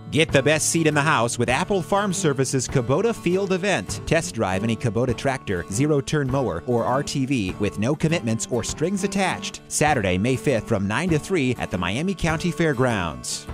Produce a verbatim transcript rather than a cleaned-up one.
Get the best seat in the house with Apple Farm Service's Kubota Field Event. Test drive any Kubota tractor, zero-turn mower, or R T V with no commitments or strings attached. Saturday, May fifth from nine to three at the Miami County Fairgrounds.